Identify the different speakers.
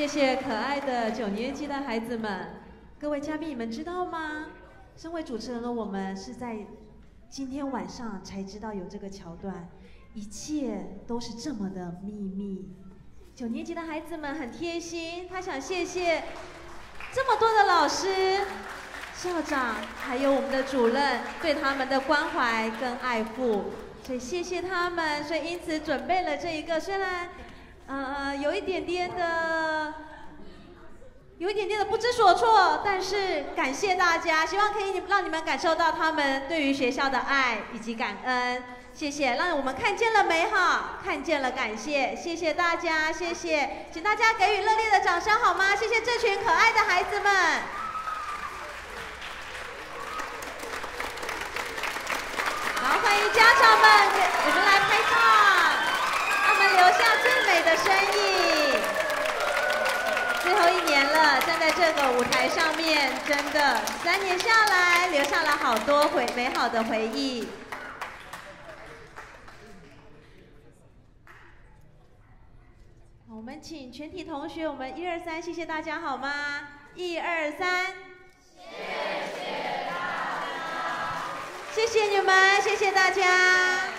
Speaker 1: 谢谢可爱的9年级的孩子们，各位嘉宾，你们知道吗？身为主持人的我们是在今天晚上才知道有这个桥段，一切都是这么的秘密。9年级的孩子们很贴心，他想谢谢这么多的老师、校长，还有我们的主任对他们的关怀跟爱护，所以谢谢他们。所以因此准备了这一个，虽然有一点点的不知所措，但是感谢大家，希望可以让你们感受到他们对于学校的爱以及感恩。谢谢，让我们看见了美好，看见了感谢，谢谢大家，谢谢，请大家给予热烈的掌声好吗？谢谢这群可爱的孩子们。好，欢迎家长们，我们来拍照，让我们留下最美的身影。最后1年了，站在这个舞台上面，真的3年下来，留下了好多美好的回忆。好，我们请全体同学，我们1、2、3，谢谢大家好吗？1、2、3，谢谢大家，谢谢你们，谢谢大家。